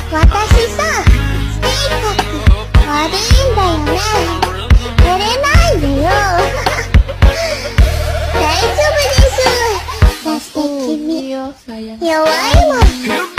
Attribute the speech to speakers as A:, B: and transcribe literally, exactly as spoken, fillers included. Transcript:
A: 私さ、性格悪いんだよね。照れないでよ。大丈夫です。だって君、弱いもん。